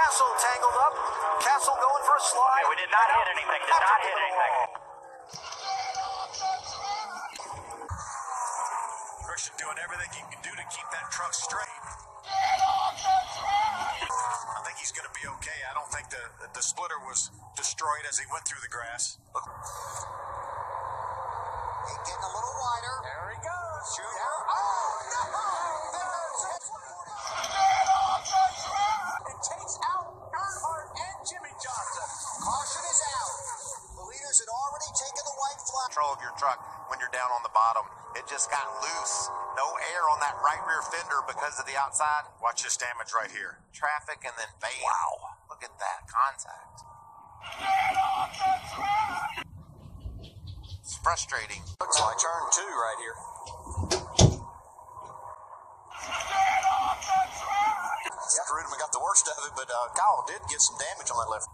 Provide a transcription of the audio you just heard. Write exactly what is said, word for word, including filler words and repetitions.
Castle tangled up. Castle going for a slide. Okay, we did not hit anything. Did not hit anything. Christian doing everything he can do to keep that truck straight. I think he's going to be okay. I don't think the, the splitter was destroyed as he went through the grass. Look. He's getting a little wider. There he goes. Shoot There. out. Oh, no! It takes out Earnhardt and Jimmy Johnson. Caution is out. The leaders had already taken the white flag. Control of your truck when you're down on the bottom. It just got loose. No air on that right rear fender because of the outside. Watch this damage right here. Traffic and then bam. Wow. Look at that contact. It's frustrating. Looks like turn two right here. Screwed him and got the worst of it, but uh, Kyle did get some damage on that left.